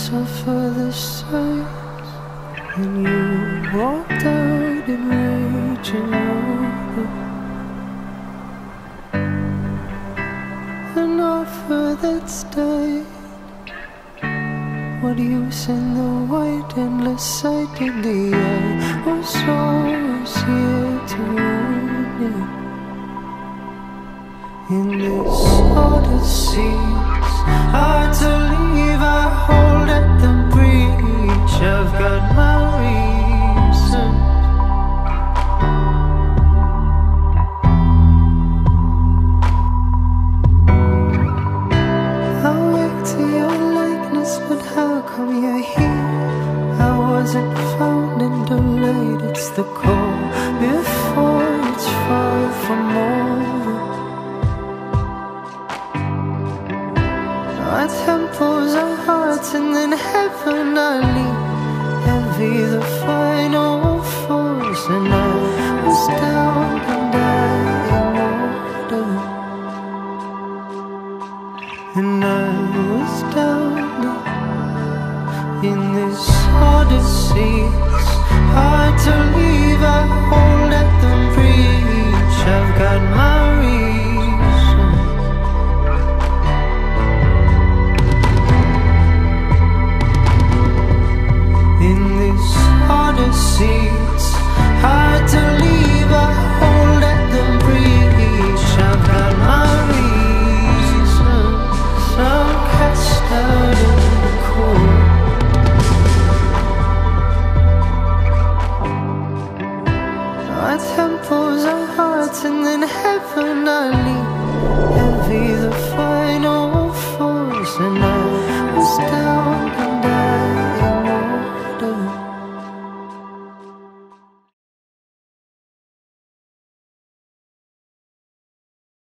suffer the sights, and you walked out in rage and water. An offer that stayed. What use in the white endless sight in the eye? Was always here to ruin it. In this odyssey, it's hard to leave. I hold at the breach. I've got my reasons. I'll wake to your likeness, but how come you're here? I wasn't found and delayed. It's the call before it's far from over. Our temples are hearts, and then heaven I leave. Heavy the final force, and I was down and dying water. And I was down in this odyssey. It's hard to leave. I hold at the breach. I've got my reason. In this odyssey, it's hard to leave. I hold at the breach. I've got my reasons. I'm cast out in the cold. Our temples are hearts, and then heaven I leave. Heavy the final